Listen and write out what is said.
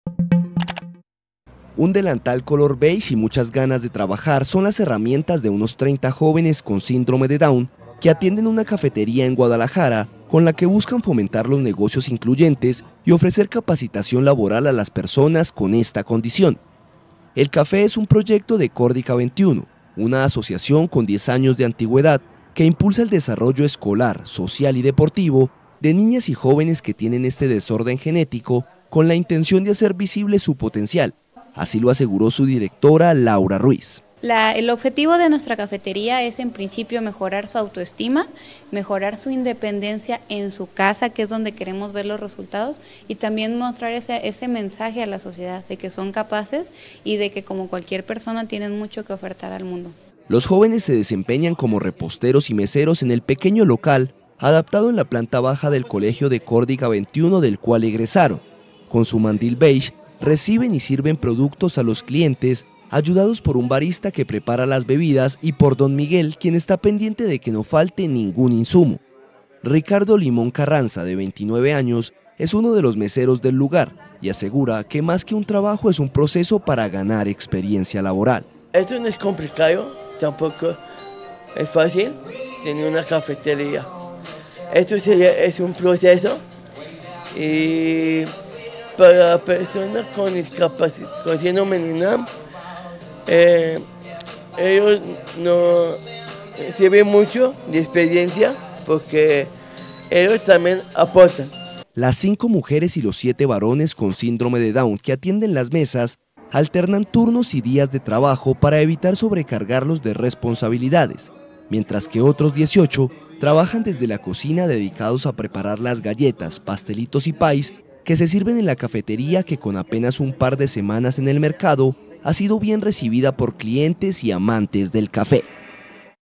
Un delantal color beige y muchas ganas de trabajar son las herramientas de unos 30 jóvenes con síndrome de Down que atienden una cafetería en Guadalajara con la que buscan fomentar los negocios incluyentes y ofrecer capacitación laboral a las personas con esta condición. El café es un proyecto de Córdica 21, una asociación con 10 años de antigüedad que impulsa el desarrollo escolar, social y deportivo de niñas y jóvenes que tienen este desorden genético con la intención de hacer visible su potencial. Así lo aseguró su directora, Laura Ruiz. El objetivo de nuestra cafetería es en principio mejorar su autoestima, mejorar su independencia en su casa, que es donde queremos ver los resultados, y también mostrar ese mensaje a la sociedad de que son capaces y de que como cualquier persona tienen mucho que ofertar al mundo. Los jóvenes se desempeñan como reposteros y meseros en el pequeño local adaptado en la planta baja del colegio de Córdica 21 del cual egresaron. Con su mandil beige, reciben y sirven productos a los clientes, ayudados por un barista que prepara las bebidas y por don Miguel, quien está pendiente de que no falte ningún insumo. Ricardo Limón Carranza, de 29 años, es uno de los meseros del lugar y asegura que más que un trabajo es un proceso para ganar experiencia laboral. Esto no es complicado, tampoco es fácil tener una cafetería. Esto es un proceso y para personas con discapacidad, con síndrome de Down, ellos no sirven mucho de experiencia porque ellos también aportan. Las 5 mujeres y los 7 varones con síndrome de Down que atienden las mesas alternan turnos y días de trabajo para evitar sobrecargarlos de responsabilidades, mientras que otros 18 trabajan desde la cocina dedicados a preparar las galletas, pastelitos y pies que se sirven en la cafetería que con apenas un par de semanas en el mercado ha sido bien recibida por clientes y amantes del café.